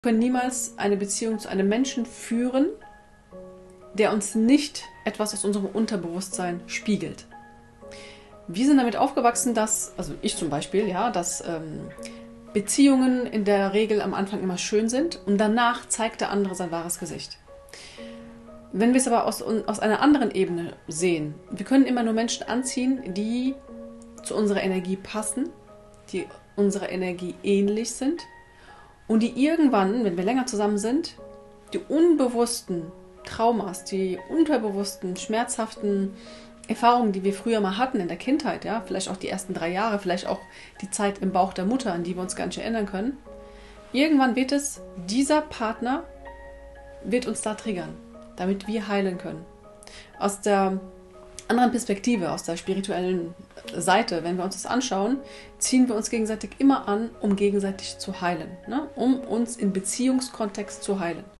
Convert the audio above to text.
Wir können niemals eine Beziehung zu einem Menschen führen, der uns nicht etwas aus unserem Unterbewusstsein spiegelt. Wir sind damit aufgewachsen, dass, also ich zum Beispiel, ja, dass Beziehungen in der Regel am Anfang immer schön sind und danach zeigt der andere sein wahres Gesicht. Wenn wir es aber aus einer anderen Ebene sehen, wir können immer nur Menschen anziehen, die zu unserer Energie passen, die unserer Energie ähnlich sind und die irgendwann, wenn wir länger zusammen sind, die unbewussten Traumas, die unterbewussten, schmerzhaften Erfahrungen, die wir früher mal hatten in der Kindheit, ja, vielleicht auch die ersten 3 Jahre, vielleicht auch die Zeit im Bauch der Mutter, an die wir uns gar nicht erinnern können, irgendwann wird dieser Partner wird uns da triggern, damit wir heilen können. Aus der anderen Perspektive, aus der spirituellen Seite, wenn wir uns das anschauen, ziehen wir uns gegenseitig immer an, um gegenseitig zu heilen, ne? Um uns in Beziehungskontext zu heilen.